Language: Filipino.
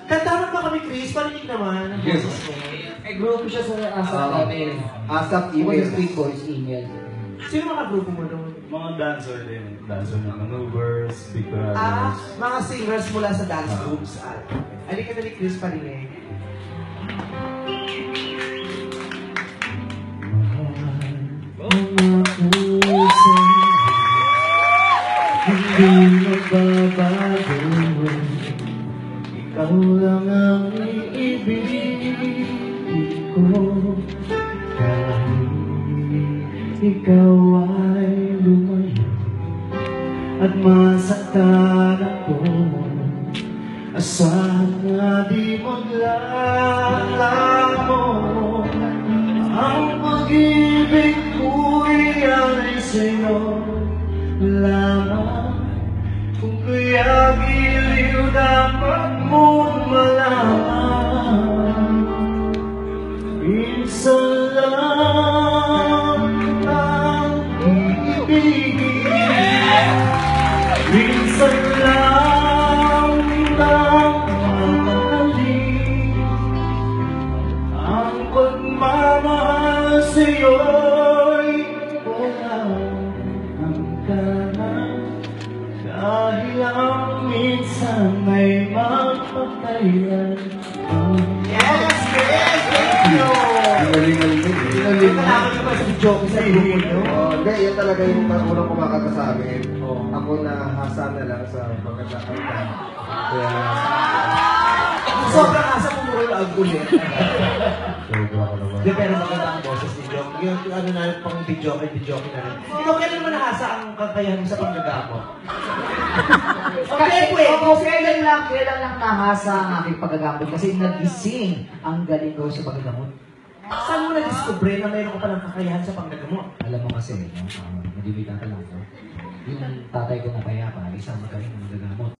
Kantahan ba kami, Chris? Parinig naman ang Yes. boses mo. Grupo siya sa ASAP namin. ASAP Email. email. Street Boys email. Sino mga grupo mo doon? Mga dancer din. Dancer ng maneuvers, big brothers. Mga singers mula sa dance groups. Halika na ni Chris parinig. Hindi magbabago. Ikaw lang ang iibigin ko. Kahit ikaw ay lumayo at masaktan ako, asahan na di maglalamon. Ang pag-ibig ko'y alay sa'yo lamang. Kung kaya giliw dapat mong malaman, minsan lang ang iibigin, minsan lang ang mamahalin. Ang pagmamahal sa'yo'y walang hangganan, dahil ang minsan may mapatayan. Yes, Chris! Thank you! Galing-galing. Kailangan nyo ba sa joke sa grupo nyo? Hindi, yan talaga yung unang kumakanta sa amin. Ako na hasa na lang sa pagkakanta. Kaya, Sobrang asa mo muro ang ulit. sobra ko naman. Di, pero maganda ang boses ni Joke. Yung ano na, pang video na rin. Ikaw, kailan mo nahasa ang kakayahan mo sa paggagamot? Okay, wait. Kailan lang nahasa ang aking paggagamot kasi nagising ang galing ko sa paggagamot. Saan mo na-discover na mayroon ka palang kakayahan sa panggagamot? Alam mo kasi, no, madibita ka lang, no? Yung tatay ko na payapa, isang magaling na magagamot.